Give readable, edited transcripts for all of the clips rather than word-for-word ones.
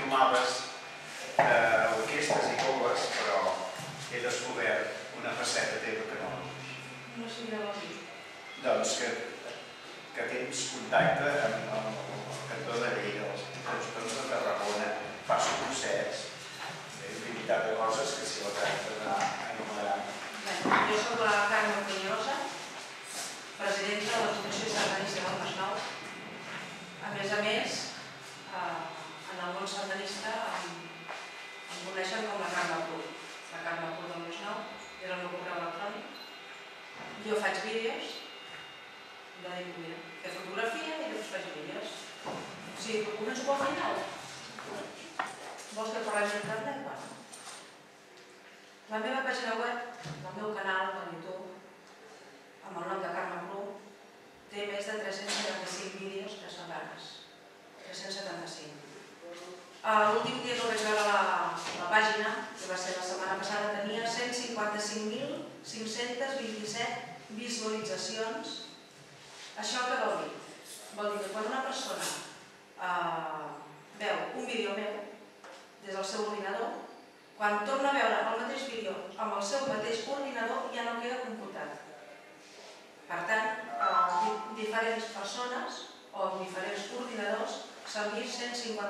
filmaves orquestres i cobles, però he descobert una faceta teva que no. No sé què vol dir. Doncs que tens contacte amb el cantó de Lleida, els cantons de Tarragona, fas concerts, infinitat de coses que si la tracta d'enumerar. Jo soc la Carme Peñosa, presidenta de l'Associació Sardanista del Masnou. A més, en el món sardanista em coneixen com la Carme Pur. La Carme Pur del Masnou és el meu correu electrònic. Jo faig vídeos, de fotografia i després faig vídeos. O sigui, començo pel final. Vols que parlem d'internet? La meva pàgina web, el meu canal de YouTube, amb el nom de Carme Pru, té més de 375 vídeos de sardanes. 375. L'últim dia que vaig veure la pàgina, que va ser la setmana passada, tenia 155.527 visualitzacions. Això què vol dir? Vol dir que quan una persona veu un vídeo meu des del seu ordinador, quan torna a veure el mateix vídeo amb el seu mateix ordinador ja no queda computat. Per tant, diferents persones o amb diferents ordinadors s'han vist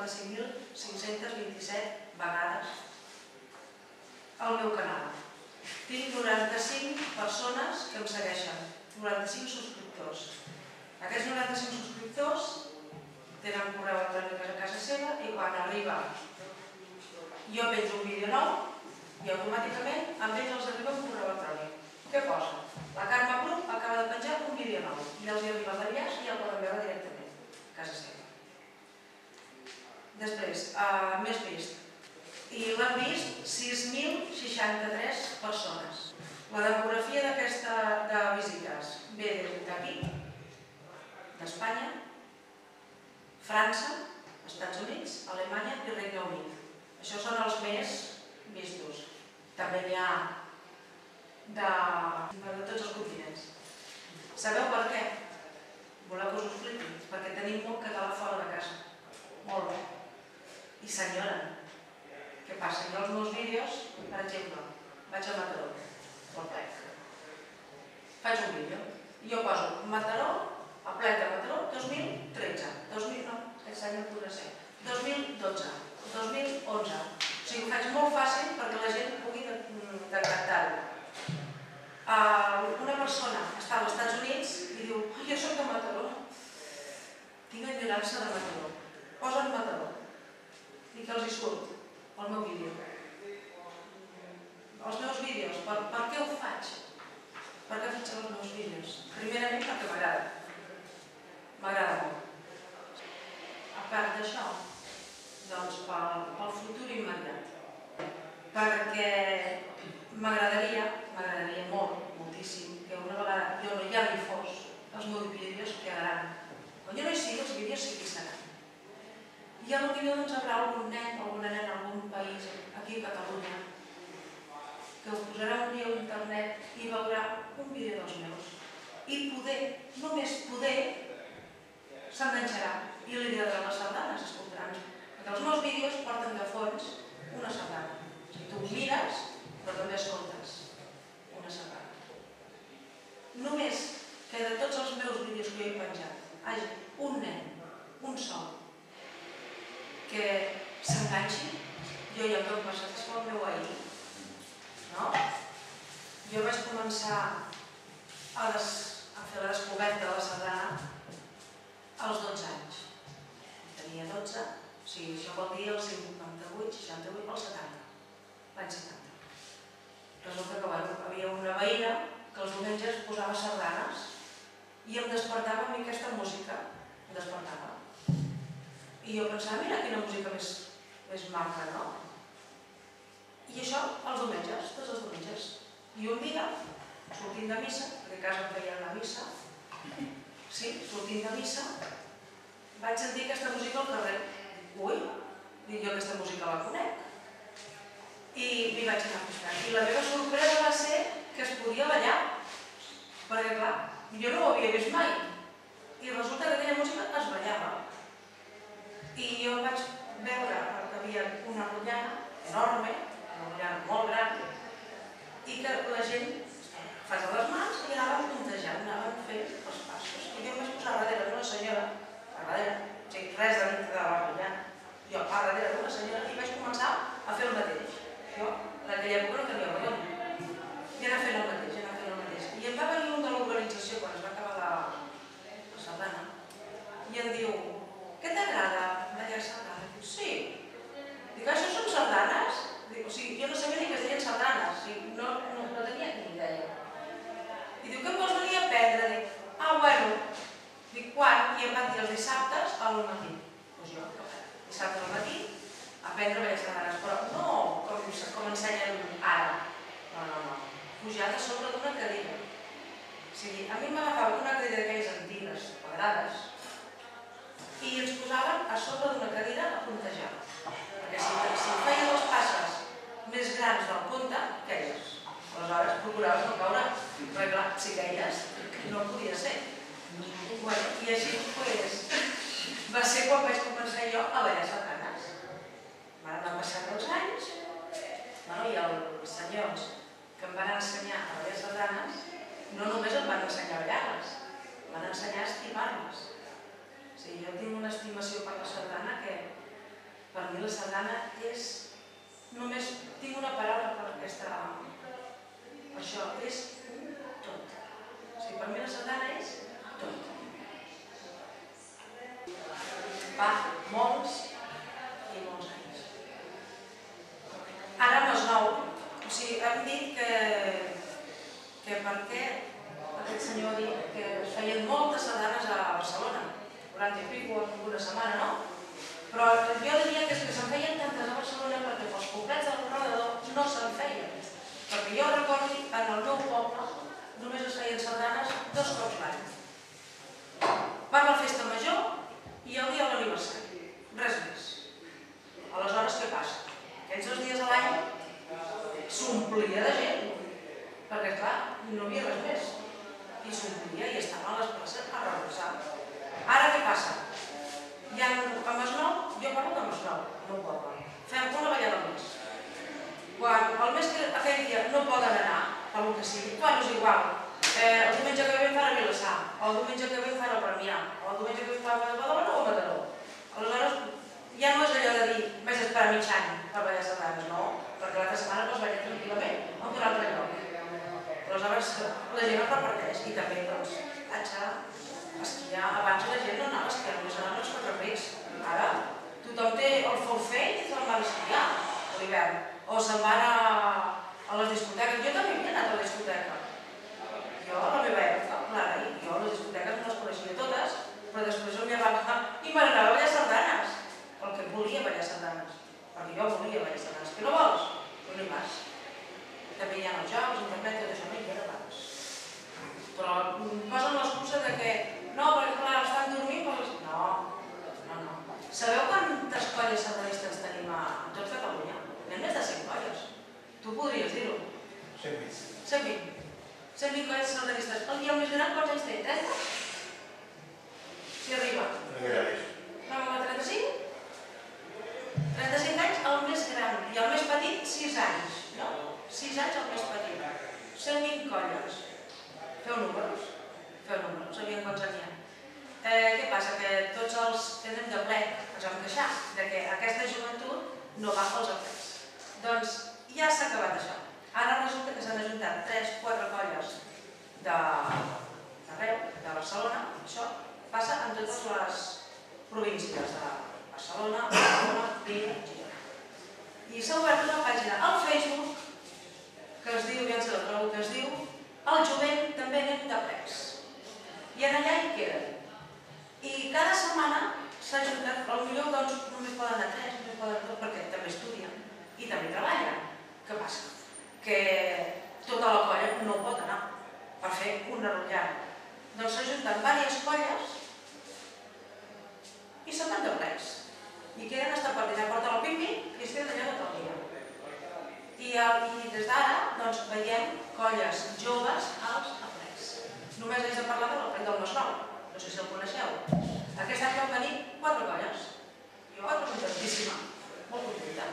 155.527 vegades al meu canal. Tinc 95 persones que em segueixen, 95 subscriptors. Aquests 95 subscriptors tenen correu electrònic a casa seva i quan arriba jo penjo un vídeo nou i automàticament amb ells els arriba un correu electrònic. Què posa? La Carme Pru acaba de penjar un vídeo nou i els arriba l'enllaç i el poden veure directament a casa seva. Després, més vist. I l'han vist 6.063 persones. La demografia d'aquesta visites ve d'aquí, d'Espanya, França, Estats Units, Alemanya i Regne Unit. Això són els més vistos. També n'hi ha de tots els continents. Sabeu per què? Voleu que us ho expliqui? Perquè tenim molt català fora de casa. Molt bé. I s'enyoren. Què passa? Jo els meus vídeos, per exemple, vaig a Mataró, al plec. Faig un vídeo. I jo poso Mataró, al plec de Mataró, 2013. 2000, no, aquest any no podrà ser. 2012. 2011. O sigui, ho faig molt fàcil perquè la gent pugui detectar-ho. Una persona està als Estats Units i diu jo soc de Mataró, tinc enyorança de Mataró. Posen Mataró i que els hi surt el meu vídeo. Els meus vídeos, per què ho faig? Per què faig els meus vídeos? Primerament perquè m'agrada. M'agrada molt. A part d'això, doncs pel futur immediat. Perquè m'agradaria molt, moltíssim, que una vegada jo ja no hi fos, els meus vídeos quedaran. Quan jo no hi sigui, els vídeos sí que hi seran. I potser doncs haurà algun nen o alguna nena en algun país, aquí a Catalunya, que ho posarà un dia a internet i veurà un vídeo dels meus. I poder, només poder, s'enganxarà i li agradarà les sardanes, escoltaran. Perquè els meus vídeos porten de fons una sardana. O sigui, tu ho mires, però també escoltes una sardana. Només que de tots els meus vídeos que jo he penjat hagi un nen, un sol, que s'enganxi, jo ja em dono per satisfet el meu ahir. Jo vaig començar a fer la descoberta de la sardana als 12 anys. Tenia 12, o sigui, això vol dir el 58, 68 o el 70, l'any 70. Resulta que havia una veïna que els diumenges posava sardanes i em despertava a mi aquesta música, em despertava. I jo pensava, mira quina música més maca, no? I això els diumenges, tots els diumenges. I un dia, sortint de missa, perquè a casa em feien la missa, sí, sortint de missa, vaig sentir aquesta música al carrer. Ui, dic jo aquesta música la conec. I m'hi vaig anar acostant. I la meva sorpresa va ser que es podia ballar. Perquè, clar, jo no ho havia vist mai. I resulta que aquella música es ballava. I jo vaig veure que feien una rotllana enorme, una rotllana molt gran, i que la gent feia les mans i anaven puntejant, anaven fent els passos. I jo em vaig posar darrere d'una senyora, o sigui, res de la rotllana, jo a darrere d'una senyora i vaig començar a fer el mateix. Jo, en aquella època no tenia rellotge. I anar fent el mateix, anar fent el mateix. I em va venir un de l'organització quan es va acabar la sardana i em diu: què t'agrada, Maria Sardana? Diu: sí. Dic: això són sardanes? Dic: o sigui, jo no sabia ni que es deien sardanes, no tenia ni idea. I diu: què em vols venir a aprendre? Dic: bueno. Dic: quan? I em van dir els dissabtes al matí. Doncs jo, dissabte al matí, aprendre ballar sardanes, però no com ensenyen ara. No. Pujar de sobre d'una cadira. O sigui, a mi m'agafaven una cadira d'aquelles antigues, quadrades, i ens posaven a sobre d'una cadira a puntejar. Perquè si feien les passes més grans del compte, queies. Aleshores procuraves no caure, perquè clar, si queies, no podia ser. I així va ser quan vaig començar jo a ballar sardanes. Van anar passant els anys i els senyors que em van ensenyar a ballar sardanes no només em van ensenyar a ballar-les, em van ensenyar a estimar-les. O sigui, jo tinc una estimació per la sardana que per mi la sardana és... Només tinc una paraula per aquesta... Per això, és tot. O sigui, per mi la sardana és tot. Va molts i molts anys. Ara no és nou. O sigui, hem dit que perquè aquest senyor ha dit que es feien moltes sardanes a Barcelona, 40 i pico, una setmana, no? Però jo diria que és que se'n feien tantes a Barcelona perquè els poblets del Corredor no se'n feien. Perquè jo recordo, en el meu poble, només es feien sardanes 2 cops l'any. Per la festa major i el dia de l'aniversari. Res més. Aleshores, què passa? Aquests 2 dies a l'any s'omplia de gent, perquè clar, no hi havia res més. I s'omplia i estaven a les places a reposar. Ara què passa? A Masnou, jo parlo de Masnou, no ho poble. Fem una ballada al mes. Quan el mes que aquell dia no poden anar, pel que sigui, quan és igual. El diumenge que ve fan a Vilassar, o el diumenge que ve fan a Premià, o el diumenge que ve fan a Badalona o a Mataró. Aleshores, ja no és allò de dir, vaig esperar mig any per ballar sardanes, no, perquè l'altra setmana pots ballar tranquil·lament a un altre lloc. Aleshores, la gent es reparteix i també, doncs, vaig a esquiar. Abans la gent no anava a esquiar, només anaven als Quatre Reis. Ara, tothom té el forfait i se'n van a esquiar a l'hivern. O se'n van a les discoteques. Jo també havia anat a la discoteca. Jo, a la meva època, clar, jo les discoteques no les coneixia totes, però després m'hi va agafar i m'anava a ballar sardanes. Perquè volia ballar sardanes. Perquè jo volia ballar sardanes. Que no vols? Però no hi vas. També hi ha els jocs, internet, tot això no hi era abans. Però posen l'excusa de que no, perquè clar, estan dormint per les... No. Sabeu quantes colles sardanistes tenim a tot Catalunya? Anem més de 100 colles. Tu podries dir-ho. 120. 120 colles sardanistes. I el més gran quants anys té? 30? Si arriba. No, 35? 35 anys el més gran. I el més petit, 6 anys. No? 6 anys el més petit. 120 colles. Feu números. Sabíem quants n'hi ha. Què passa? Que tots els que anem de ple ens vam queixar que aquesta joventut no va pels aplets. Doncs ja s'ha acabat això. Ara resulta que s'han ajuntat 3-4 colles d'arreu, de Barcelona. Això passa en totes les províncies de Barcelona, Vic, Girona. I s'ha obert una pàgina al Facebook que es diu, ja ens la trobo, que es diu El jovent també anem de plecs. I en allà hi queden. I cada setmana s'ha ajuntat, potser doncs només poden anar 3, només poden 2, perquè també estudien i també treballen. Què passa? Que tota la colla no pot anar per fer una rotllana. Doncs s'ha ajuntat diverses colles i se'n van de plecs. I queden hasta per dinar porta al pimpi i es queden allà tot el dia. I des d'ara doncs, veiem colles joves als aplecs. Només haig de parlar de l'aplec del Masnou, no sé si el coneixeu. Aquest any van venir 4 colles. Jo contentíssima, molt contenta.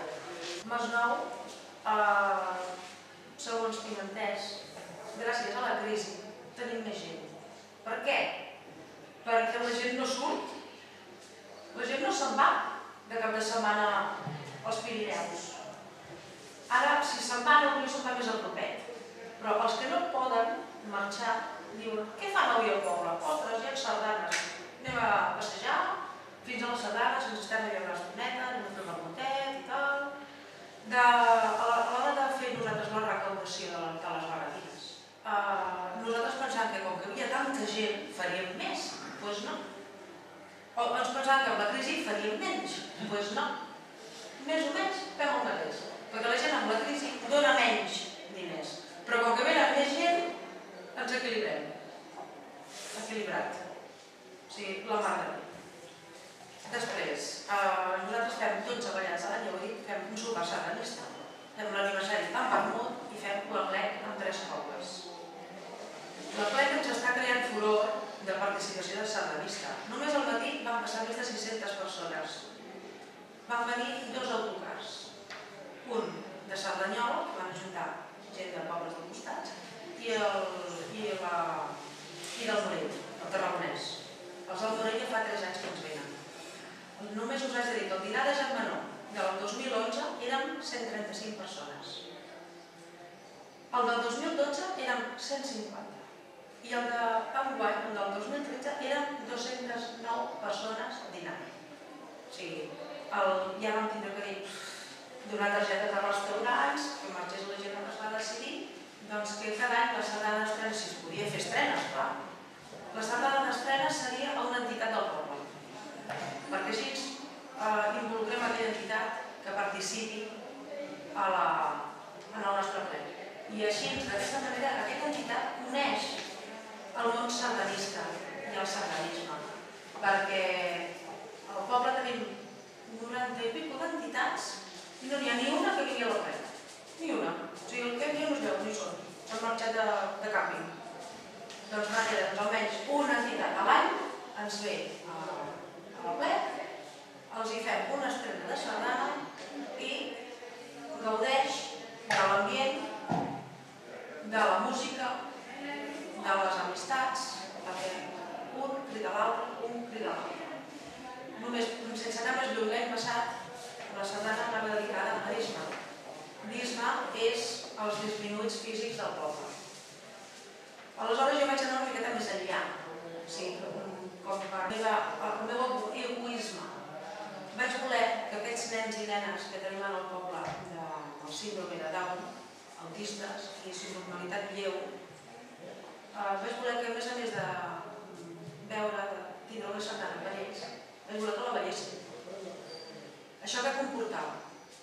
seus. Ara, si se'n van, avui se'n va més a propet. Però els que no poden marxar diuen: què fan avui al poble? Ostres, hi ha sardanes. Anem a passejar fins a les sardanes, ens estem allà una estoneta, anem a fer un vermutet i tal. A l'hora de fer nosaltres la recaudació de les vegatines, nosaltres pensàvem que com que hi havia tanta gent faríem més. Doncs no. O ens pensàvem que amb la crisi faríem menys. Doncs no. Més o menys fem el mateix. Perquè la gent amb la crisi dona menys diners. Però com que venen més gent, ens equilibrem. Equilibrat. O sigui, la mar de bé. Després, nosaltres fem 12 ballats a l'any, ja ho he dit, fem un sopar sardanista, fem l'aniversari amb vermut i fem l'aplec amb 3 cobles. L'aplec ens està creant furor de participació de sardanista. Només al matí van passar més de 600 persones. Van venir 2 autocars. Un de Cerdanyola, que van ajuntar gent de pobles del costat, i del Morell, el tarragonès. Els del Morell ja fa 3 anys que ens venen. Només us haig de dir que el dinar de Germanó del 2011 érem 135 persones. El del 2012 érem 150. I el d'enguany, el del 2013, eren 209 persones dinant. O sigui, ja vam tindre que dir, donar targetes a restaurants, que marxés la gent on es va decidir, doncs que cada any la sardana d'estrenes, si es podia fer estrenes, clar, la sardana d'estrenes seria a una entitat del poble. Perquè així involucrem aquella entitat que participi en el nostre ple. I així, d'aquesta manera, aquesta entitat uneix el món sardanista i el sardanisme. Perquè al poble tenim 90 i pico d'entitats i no n'hi ha ni una que vingui a la ple. Ni una. O sigui, el que ja no es veu, ni són. S'han marxat de càmping. Doncs almenys una entitat a l'any ens ve a la ple, els hi fem una estrena de sardana i gaudeix de l'ambient, de la música, de les amistats, perquè un crida l'altre, un crida l'altre. Només, sense anar més lluny, l'any passat la sardana anava dedicada a Disma. Disma és els disminuïts físics del poble. Aleshores jo vaig anar una miqueta més enllà, com per el meu egoisme. Vaig voler que aquests nens i nenes que tenim al poble del síndrome de Down, autistes i subnormalitat lleu, vaig voler que, a més de veure, de tindre una sardana per ells, vaig voler que la veiessin. Això què comportava?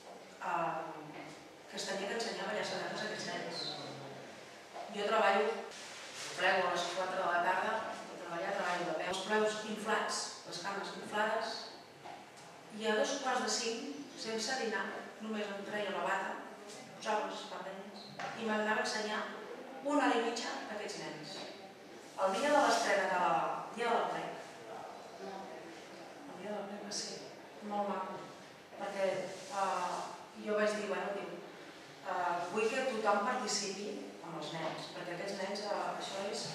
Que es tenia que ensenyar a ballar sardanes a aquests nens. Jo treballo, plego a les 4 de la tarda, treballo de peu, els pleus inflats, les cames inflades, i a 4:45, sense dinar, només em treia la bata, posava les espardenyes i m'anava a ensenyar 1 hora i mitja a aquests nens. El dia de l'estrena del dia de la plec, el dia de la plec va ser molt maco, perquè jo vaig dir, vull que tothom participi amb els nens, perquè aquests nens, això és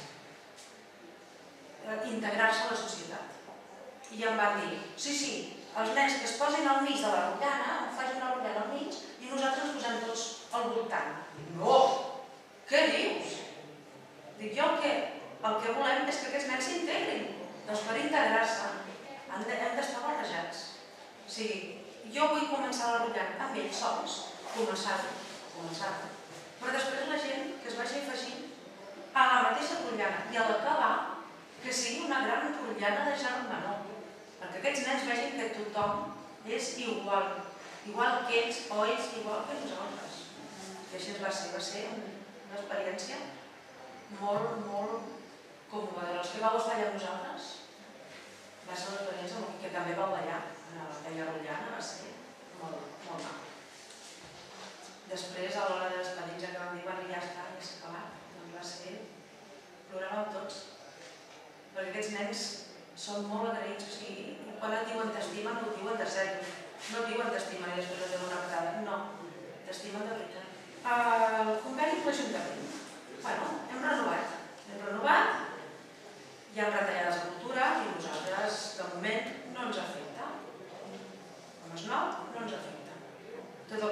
integrar-se a la societat. I em van dir, sí, els nens que es posin al mig de la rotllana, facin una rotllana al mig i nosaltres ens posem tots al voltant. No! Què dius? Dic, jo el que volem és que aquests nens s'integrin. Doncs per integrar-se hem d'estar barrejats. O sigui, jo vull començar la rotllana amb ells sols, començar-ho. Però després la gent que es vagi afegint a la mateixa rotllana i a l'acabar que sigui una gran rotllana de germanor, perquè aquests nens vegin que tothom és igual que ells o ells igual que nosaltres. I així va ser una experiència molt, molt còmoda. Els que vau estar allà amb nosaltres, va ser una experiència que també vau ballar en aquella rotllana, va ser molt maco. Després, a l'hora de despedir-nos, que vam dir, ja està, ja s'ha acabat, doncs va ser, ploràvem tots. Perquè aquests nens són molt agraïts, o sigui, quan et diuen t'estimen, no ho diuen de sèrio. No et diuen t'estimen i després et donen una patada. No, t'estimen de veritat. El conveni amb l'Ajuntament. Hem renovat, hi ha retallades de cultura i nosaltres, de moment, no ens afecta. Com es nou, no ens afecta. Tot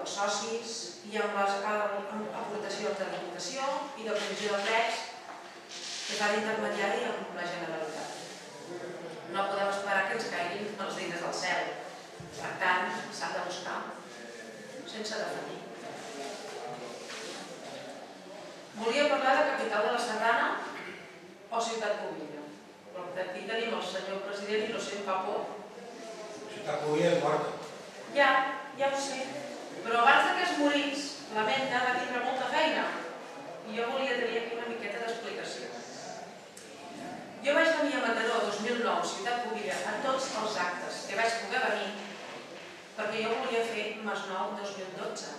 els socis i amb les aportacions de diputació i de comissió de plecs que fa d'intermediari amb la Generalitat. No podem esperar que ens caiguin els diners del cel. Per tant, s'han de buscar sense definir. Volia parlar de capital de la Sardana o ciutat pública. Però aquí tenim el senyor president i no sé, em fa por. Ciutat pública és morta. Ja ho sé. Però abans que es morís, la Menta va tindre molta feina. I jo volia tenir aquí una miqueta d'explicació. Jo vaig venir a Mataró 2009, ciutat pública, a tots els actes que vaig poder venir, perquè jo volia fer Masnou 2012.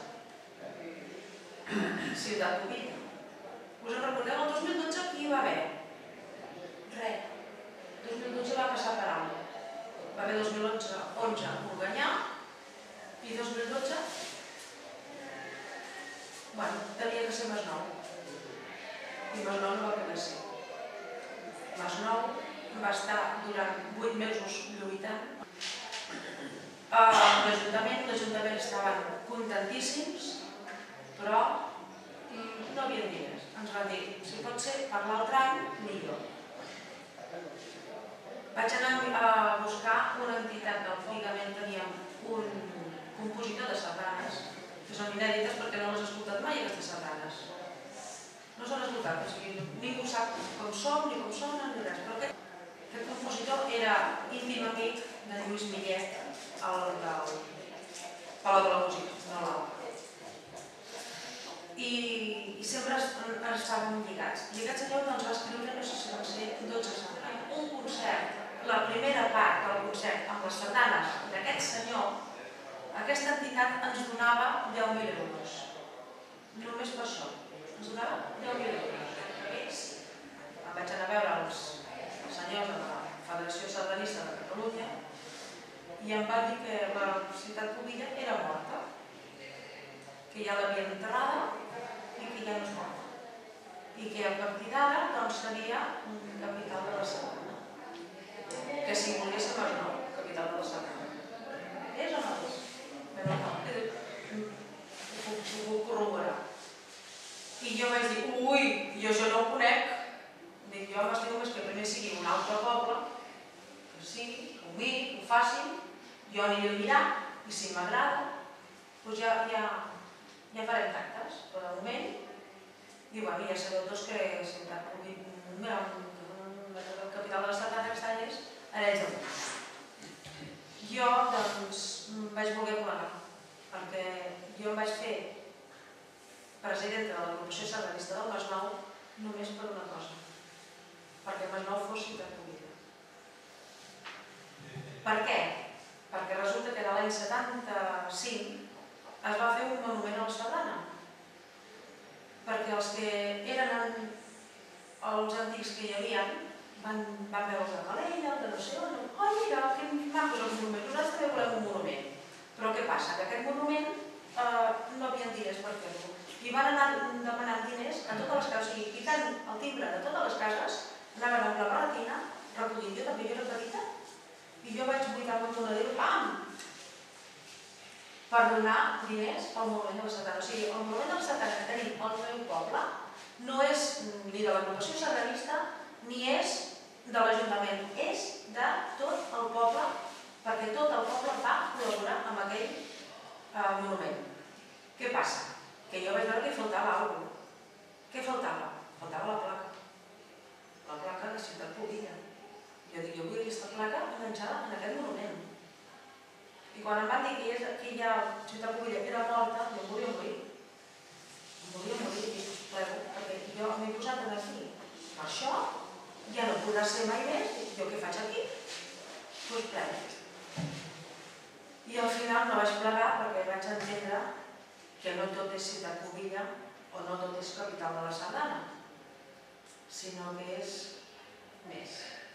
Ciutat pública. Us en recordeu? El 2012 qui hi va haver? Res. 2012 va passar per alt. Va haver 2011 Organyà i 2012 tenia que ser Masnou. I Masnou no va poder ser. Masnou va estar durant 8 mesos lluitant. L'Ajuntament estaven contentíssims, però no havia diners. Ens van dir, si pot ser per l'altre any, millor. Vaig anar a buscar una entitat que antigament teníem un compositor de sardanes, que són inèdites perquè no les he escoltat mai, aquestes sardanes. No s'han escoltat, o sigui, ningú sap com són, ni com sonen, ni res. Però aquest compositor era íntim amic de Lluís Millet, el del Palau de la Música, no l'altre. I sempre estàvem lligats. I aquest senyor va escriure, no sé si van ser 12 sardanes, un concert. La primera part del concert amb les sardanes d'aquest senyor, aquesta entitat ens donava 10.000 euros. Només per això. Ens donava 10.000 euros. Em vaig anar a veure els senyors de la Federació Sardanista de Catalunya i em van dir que la ciutat pública era morta, que ja l'havien enterrada i que ja no es morta. I que a partir d'ara seria un capital de la Sardana. Que si volgués ser Masnou, capital de la Sardana. És o no és? Però no, ho puc corroborar. I jo vaig dir, ui, jo això no ho conec. Dic, jo m'estimo més que primer sigui un altre poble, que sigui, que ho miri, que ho facin, jo aniré a mirar, i si m'agrada, doncs ja farem tactes. Però de moment, i ja sabeu tots que ciutat pública, el capital de la Sardana aquest any és Arenys de Munt. Jo, doncs, vaig voler plegar, perquè jo em vaig fer presidenta de l'agrupació sardanista del Masnou només per una cosa, perquè Masnou fos ciutat pública. Per què? Perquè resulta que l'any 75 es va fer un monument a la Sardana, perquè els que eren els antics que hi havia van veure el de Calella, el de no sé on, oh mira, que macos els monuments, nosaltres també volem un monument. Però què passa? Que aquest monument no havia diners per fer-lo. I van anar demanant diners a totes les cases, i tant el timbre de totes les cases, anaven amb la barretina, recollint, jo també era petita, i jo vaig buidar amb un monedero, pam! Per donar diners al monument de la Sardana. O sigui, el monument de la Sardana que tenim al meu poble no és ni de l'agrupació sardanista ni és de l'Ajuntament, és de tot el poble, perquè tot el poble va col·laborar amb aquell monument. Què passa? Que jo vaig veure que hi faltava alguna cosa. Què faltava? Faltava la placa de ciutat pública. Jo dic, jo vull aquesta placa enganxada en aquest monument. I quan em van dir que aquella ciutat pública era morta, jo em volia morir. Em volia morir, i us plego, perquè jo m'he posat aquí. Per això ja no podrà ser mai més, jo què faig aquí? Doncs plego. I al final no vaig plegar perquè vaig entendre que no tot és ciutat pública o no tot és capital de la Sardana, sinó que és més.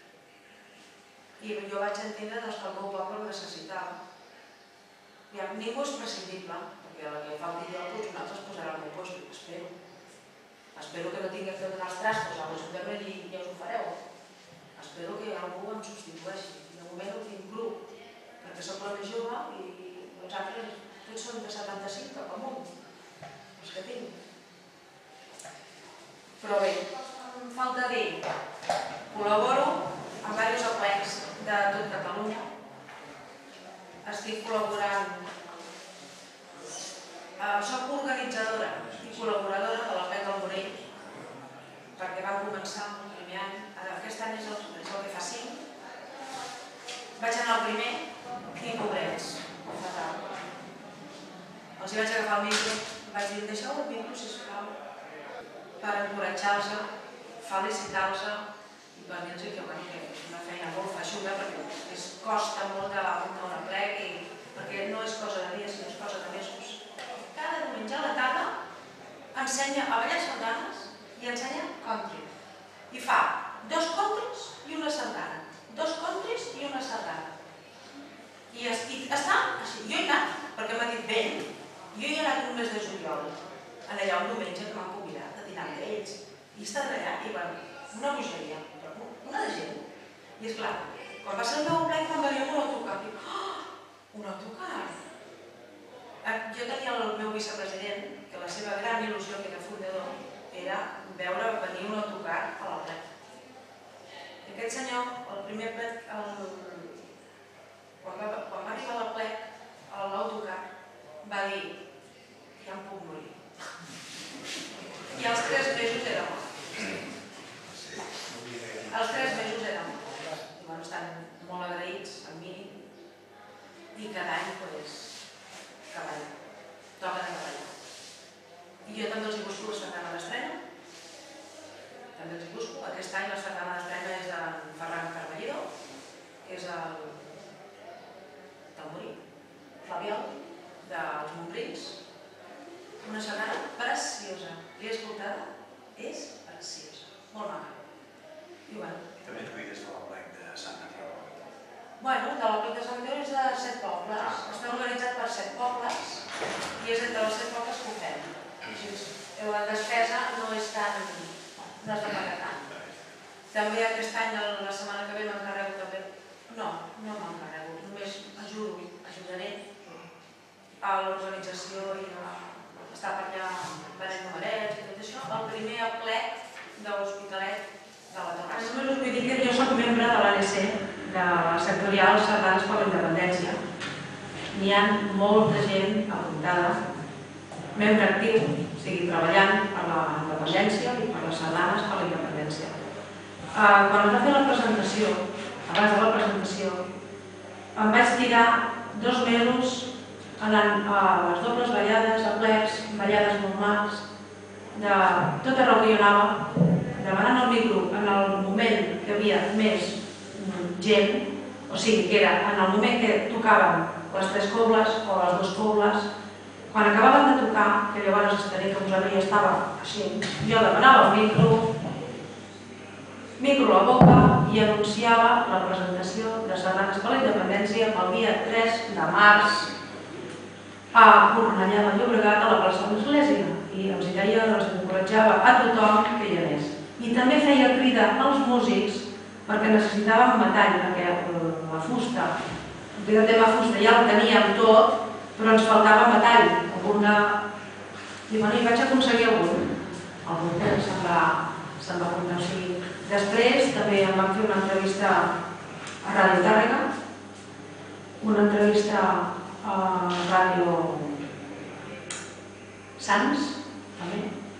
I jo vaig entendre que el meu poble ho necessitava. Ningú és prescindible, perquè la que fa el dia tots nosaltres posarà el meu post, espero. Espero que no tingueu que donar els trastos a l'Ajuntament i ja us ho fareu. Espero que algú em substitueixi. De moment ho tinc cru, perquè soc la més jove i els altres Tots són de 75 cap amunt, els que tinc. Però bé, em falta dir, col·laboro amb diversos aplecs de tot Catalunya. Estic col·laborant, soc organitzadora i col·laboradora de l'Aplec del Morell, perquè vam començar el primer any, aquest any és el que fa 5. Vaig anar al primer i pobrets, fatal. Els hi vaig agafar el micro, vaig dir, deixeu el micro, sisplau, per encoratjar-los, felicitar-los, i per dir-los que és una feina molt feixuga, perquè costa molt d'apuntar un aplec, perquè no és cosa de dies, sinó és cosa de mesos. Cada diumenge a la tarda ensenya a ballar sardanes i ensenya country. I fa 2 countries i una sardana. 2 countries i una sardana. I està així. Jo he anat, perquè m'ha dit ben, jo he anat un mes de juliol, allà un diumenge que m'han convidat a dinar amb ells. I he estat allà i una bogeria, una de gent. I esclar, quan va ser el meu aplec em va venir un autocar. Dic, oh, un autocar? Jo tenia el meu vicepresident, que la seva gran il·lusió, que era fundador, era veure venir un autocar a l'aplec. I aquest senyor, el primer aplec, quan va arribar a l'aplec, a l'autocar, va dir, ja em puc morir. I als 3 mesos era mort. Els 3 mesos era mort. I estan molt agraïts amb mi i cada any treballar. Toca de treballar. I jo també els hi busco la sardana d'estrena. També els hi busco. Aquest any la sardana d'estrena és d'en Ferran Carballido, que és el tamborí, flabiol, dels Montbrins. Una sardana preciosa. L'he escoltada? És preciosa. Molt maca. I bueno. També et cuides de l'aplec de Sant Andreu? Bueno, de l'aplec de Sant Andreu és de 7 pobles. Està organitzat per 7 pobles i és entre els 7 pobles que ho fem. La despesa no és tan... no has de pagar tant. També aquest any, la setmana que ve, m'encarrego també... No m'encarrego, només ajudaré a l'organització i a estar per allà venent numerets i tot això. El primer aplec de l'Hospitalet de la Torrassa. Només us vull dir que jo soc membre de l'ANC, de la sectorial Sardanes per la Independència. N'hi ha molta gent apuntada, membre actiu, o sigui, treballant per la independència i per les sardanes per la independència. Quan es va fer la presentació, abans de la presentació, em vaig tirar 2 mesos anant a les dobles ballades, aplecs, ballades normals, de tot arreu que jo anava, demanant el micro en el moment que hi havia més gent, o sigui, que era en el moment que tocaven les 3 cobles o les 2 cobles, quan acabaven de tocar, que llavors estaré que vosaltres ja estava així, jo demanava el micro a la boca i anunciava la presentació de Sardanes per la Independència pel dia 3 de març a Cornellà de Llobregat, a la plaça de l'Església. I els deia, els encoratjava a tothom que hi anés. I també feia crida als músics perquè necessitàvem metall, perquè la fusta, el tema fusta ja el teníem tot, però ens faltava metall. I vaig aconseguir algun que se'n va apuntar. Després també em van fer una entrevista a Ràdio Tàrrega, una entrevista a Ràdio Sants, també.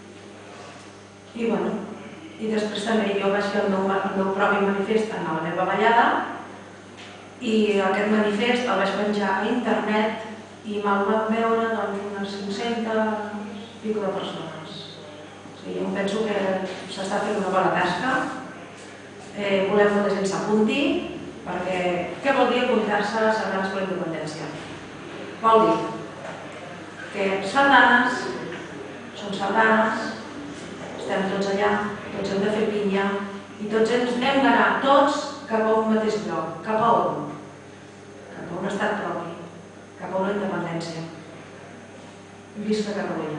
I després també jo vaig fer el meu propi manifest en la meva ballada i aquest manifest el vaig penjar a internet i me'l van veure unes 500 i pico de persones. Jo penso que s'està fent una bona tasca. Volem que la gent s'apunti, perquè què vol dir apuntar-se a Sardanes per la Independència? Vol dir que sardanes són sardanes, estem tots allà, tots hem de fer pinya i tots hem d'anar tots cap a un mateix lloc. Cap a on? Cap a un estat propi, cap a una independència. Visca Catalunya.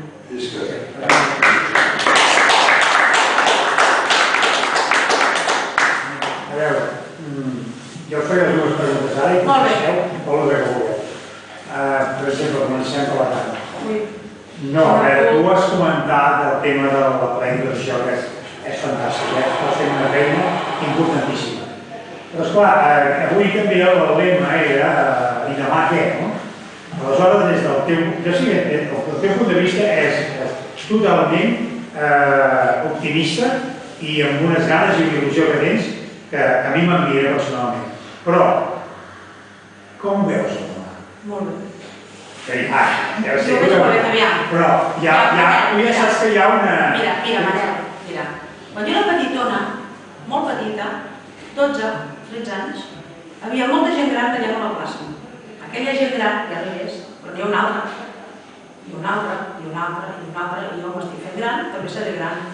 A veure, jo faré les meves preguntes ara i contesteu el que vulgueu. per exemple, comencem per la tarda. No, a veure, tu has comentat el tema de la planificació, que és fantàstic, estàs fent una feina importantíssima. Però esclar, avui també el lema era i demà què, no? Aleshores, des del teu punt de vista és totalment optimista i amb unes ganes i una il·lusió que tens que a mi m'admira personalment. Però, com ho veus, demà? Molt bé. Ja sé que però tu ja saps que hi ha una... Mira, Manel, mira. Quan jo era petitona, molt petita, 12, 13 anys, havia molta gent gran tallant a la plaça. Aquella gent gran ja no hi és, però n'hi ha una altra. I una altra, i una altra, i una altra, i jo m'estic fent gran, també seré gran.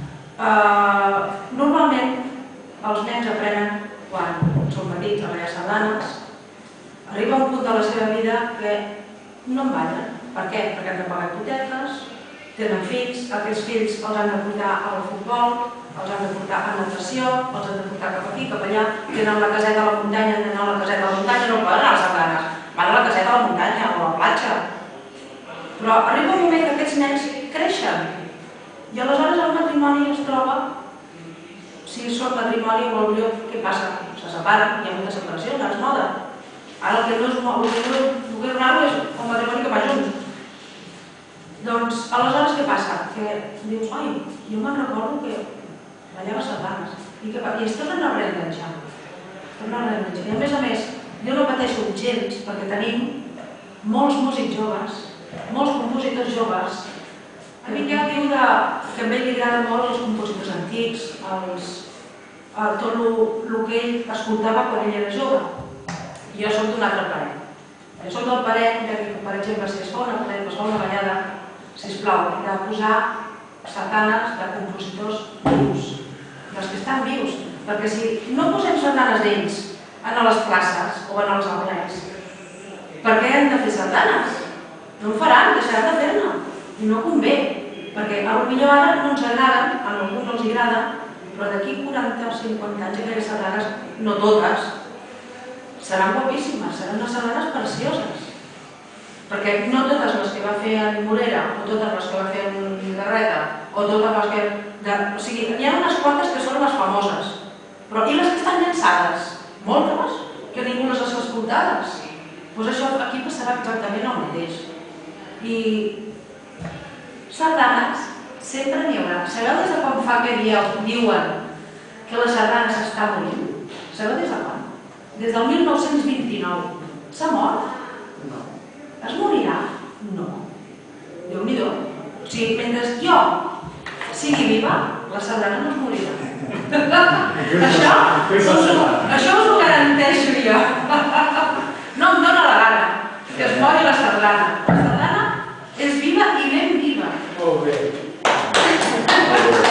Normalment, els nens aprenen, quan són petits, a ballar sardanes, arriba un punt de la seva vida que no en ballen. Per què? Perquè han de pagar hipoteques, tenen fills, aquests fills els han de portar al futbol, els han de portar a natació, els han de portar cap aquí, cap allà, tenen la caseta a la muntanya, han d'anar a la caseta a la muntanya, no poden anar a les sardanes, van a la caseta a la muntanya o a la platja. Però arriba un moment que aquests nens creixen i aleshores el matrimoni es troba, si són matrimoni o potser, què passa? Se separen, hi ha moltes separacions, ara és moda. Ara el que no és raro és un matrimoni que va junts. Doncs, aleshores què passa? Que dius, oi, jo me'n recordo que ballava sardanes. I es tornen a reenganxar. I a més, jo no pateixo gens perquè tenim molts músics joves, molts compositors joves. A mi ja diu que a ell li agraden molt els compositors antics, tot el que ell escoltava quan ell era jove. Jo soc d'un altre parer. Jo soc del parer que, per exemple, si es fa una ballada, sisplau, de posar sardanes de compositors vius, dels que estan vius. Perquè si no posem sardanes d'ells a les places o en els aplets, per què hem de fer sardanes? No en faran, deixaran de fer-ne. I no convé, perquè potser ara no ens agraden, a algú no els agrada, però d'aquí 40 o 50 anys aquelles sardanes, no totes, seran guapíssimes, seran unes sardanes precioses. Perquè no totes les que va fer en Morera, o totes les que va fer en Garreta, o totes les que... O sigui, hi ha unes quantes que són les famoses, però i les que estan llançades? Moltes, que ningú les ha escoltades. Doncs això aquí passarà exactament el mateix. I sardanes sempre n'hi haurà. Sabeu des de quan fa que diuen que la sardana s'està morint? Sabeu des de quan? Des del 1929. S'ha mort? No. Es morirà? No. Déu-n'hi-do. O sigui, mentre jo sigui viva, la sardana no es morirà. Això us ho garanteixo jo. No em dóna la gana que es mori la sardana. La sardana és viva i ben viva. Molt bé.